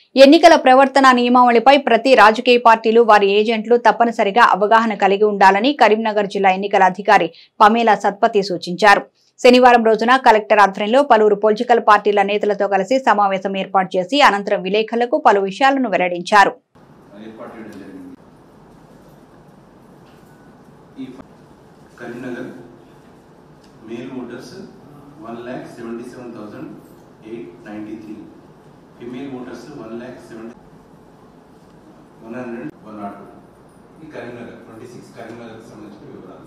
ఎన్నికల ప్రవర్తన నియమావళిపై ప్రతి రాజకీయ పార్టీలు వారి ఏజెంట్లు తప్పనిసరిగా అవగాహన కలిగి ఉండాలని కరీంనగర్ జిల్లా ఎన్నికల అధికారి పమేలా సత్పతి సూచించారు. శనివారం రోజున కలెక్టర్ ఆధ్వర్యంలో పలువురు పొలిటికల్ పార్టీల నేతలతో కలిసి సమావేశం ఏర్పాటు చేసి అనంతరం విలేకరులకు పలు విషయాలను వెల్లడించారు. ఫిమేల్ ఓటర్స్ 1,70,102 ఈ కరీంనగర్ 26 కరీంనగర్ సంబంధించిన వివరాలు.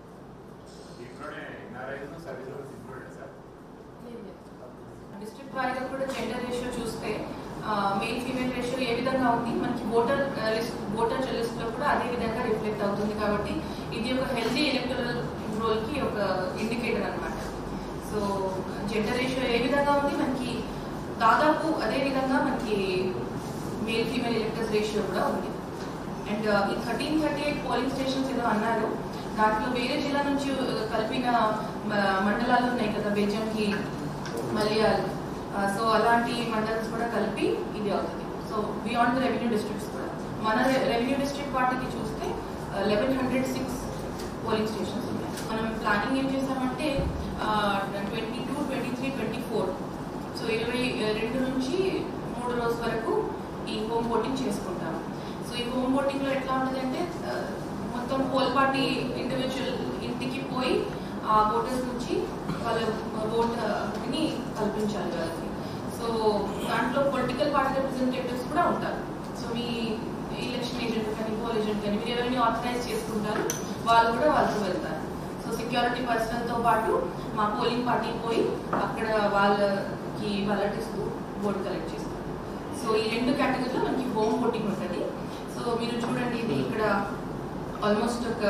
డిస్ట్రిక్ట్ వారీగా కూడా జెండర్ రేషియో చూస్తే మేల్ ఫీమేల్ రేషియో ఏ విధంగా ఉంది మనకి ఓటర్ లిస్ట్ లో కూడా అదే విధంగా రిఫ్లెక్ట్ అవుతుంది. కాబట్టి ఇది ఒక హెల్తీ ఎలక్టరల్ రోల్ కి ఒక ఇండికేటర్ అన్నమాట. సో జెండర్ రేషియో ఏ విధంగా ఉంది మనకి దాదాపు అదే విధంగా మనకి మేల్ ఫీమేల్ ఎలక్టర్స్ రేషియో కూడా ఉంది. అండ్ ఈ 1338 పోలింగ్ స్టేషన్స్ ఏదో అన్నారు, దాంట్లో వేరే జిల్లా నుంచి కలిపిన మండలాలు ఉన్నాయి కదా, బెజ్జంకి, మలయాల్, సో అలాంటి మండల్స్ కూడా కలిపి ఇది అవుతుంది. So beyond the revenue districts కూడా మన రెవెన్యూ డిస్ట్రిక్ట్ వాటికి చూస్తే 1106 పోలింగ్ స్టేషన్స్ ఉన్నాయి. మనం ప్లానింగ్ ఏం చేసామంటే 22, 23, 24 సో 22 నుంచి 3 రోజుల వరకు ఈ హోమ్ ఓటింగ్ చేసుకుంటాము. సో ఈ హోమ్ ఓటింగ్ లో ఎట్లా ఉంటుందంటే మొత్తం పోల్ పార్టీ ఇండివిజువల్ ఇంటికి పోయి ఆ ఓటర్స్ నుంచి వాళ్ళ ఓట్ని కల్పించాలి వాళ్ళకి. సో దాంట్లో పొలిటికల్ పార్టీ రిప్రజెంటేటివ్స్ కూడా ఉంటారు. సో మీ ఎలక్షన్ ఏజెంట్ కానీ పోల్ ఏజెంట్ కానీ మీరు ఎవరిని ఆథరైజ్ చేసుకుంటారు, వాళ్ళు కూడా వాళ్ళతో వెళ్తారు. సో సెక్యూరిటీ పర్సనల్ తో పాటు మా పోలింగ్ పార్టీ పోయి అక్కడ వాళ్ళకి ఇస్తూ ఓట్ కలెక్ట్ చేస్తారు. సో ఈ 2 కేటగిరీలో మనకి హోమ్ ఓటింగ్ ఉంటుంది. సో మీరు చూడండి, ఇది ఇక్కడ ఆల్మోస్ట్ ఒక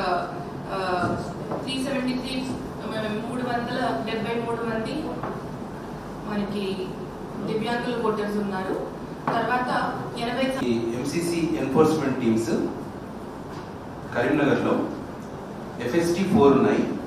373 మంది మనకి దివ్యాంగుల ఓటర్స్ ఉన్నారు. తర్వాత 80 ఎంసీసీ ఎన్ఫోర్స్మెంట్ టీమ్స్ కరీంనగర్ లో FST 4 ఉన్నాయి.